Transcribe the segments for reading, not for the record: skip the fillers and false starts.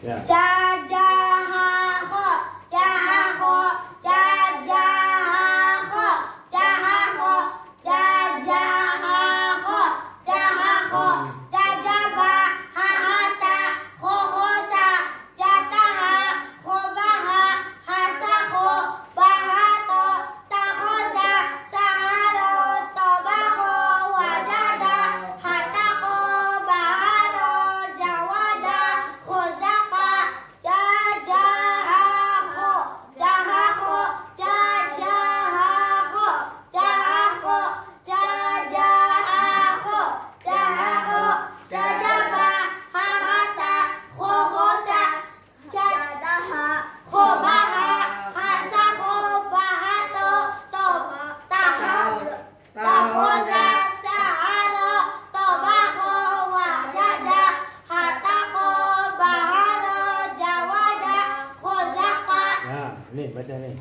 Ya. Jajahako, jahako, jajahako, jahako, jajahako, jahako, jajaba, hahasa, hohosa, jataha, hobaha, hasako, bahato, tahosa, saharo, tobako, wajada, hatako, baharo, jawada, khozaka, jajahako, jahako, jajahako, jahako, jajahako, jahako, jajaba, hahata, hohosa, jadaha, hobaha, hasako, bahato, tahosa, saharo, tobako, wajada, hatako, baharo, jawada, khozaka. Ya, nih baca nih.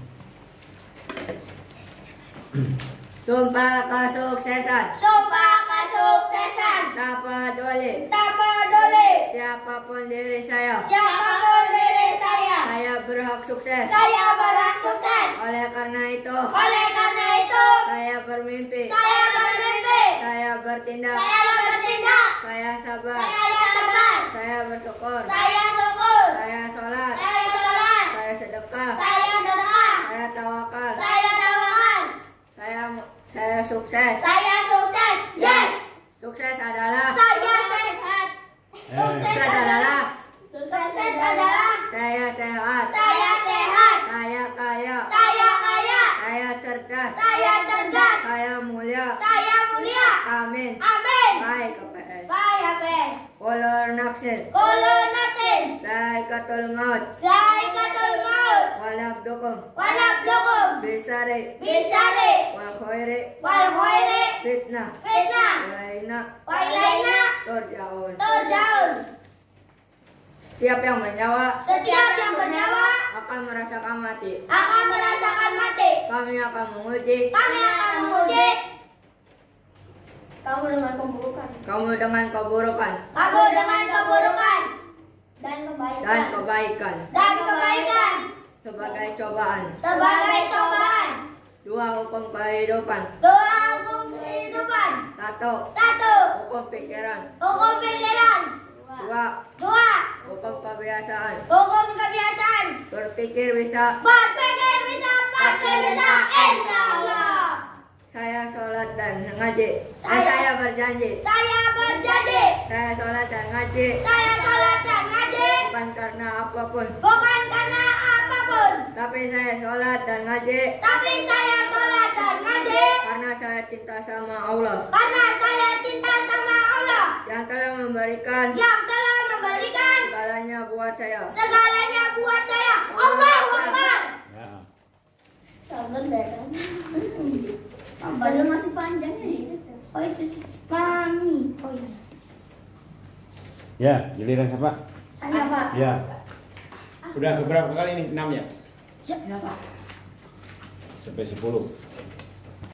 Sumpah kesuksesan Sumpah kesuksesan tak peduli tak peduli siapapun diri saya berhak sukses. Saya berhak sukses. Oleh karena itu saya bermimpi, saya bertindak, saya sabar, saya bersyukur, saya sholat, saya sedekah, saya tawakal, saya sukses. Yes. Sukses adalah Saya sehat. sukses adalah Sukses adalah saya sehat, saya sehat. saya kaya, Saya kaya. saya cerdas, Saya cerdas. saya mulia. Saya mulia. Amin. Amin. Baik KPS. Baik, Habis. Kolor nafsin, Kulo natin. zaikatul maut, Zaikatul maut. walabdukum, Wanablukum. bisari, Bisari. wal khairi, Wal khairi. fitnah, Fitnah. ilaina, Wailaina. turja'un. Turjaun. Setiap yang bernyawa Setiap yang bernyawa akan merasakan mati. akan merasakan mati. Kami akan menguji Kami akan menguji kamu dengan keburukan. kamu dengan keburukan Kamu dengan keburukan dan dan kebaikan kebaikan sebagai cobaan. sebagai cobaan. Dua hukum kehidupan. Dua hukum kehidupan. Satu, Satu, hukum pikiran. hukum pikiran. Dua, Dua, hukum kebiasaan. hukum kebiasaan. Berpikir bisa. Berpikir bisa, pasti bisa, insya Allah. Saya sholat dan ngaji. Saya- Saya berjanji. Saya berjanji. Saya sholat dan ngaji. Saya sholat dan ngaji Bukan karena apapun, bukan karena apapun, tapi saya sholat dan ngaji tapi saya sholat dan ngaji karena saya cinta sama Allah karena saya cinta sama Allah yang telah memberikan yang telah memberikan segalanya buat saya. segalanya buat saya. Allahu Akbar. Ya. Padahal masih panjang ini. Oh itu sih. Mami. Oh iya. Ya, giliran siapa? Saya Pak. Ya. Udah beberapa kali nih? 6 ya? Ya Pak. Sampai 10.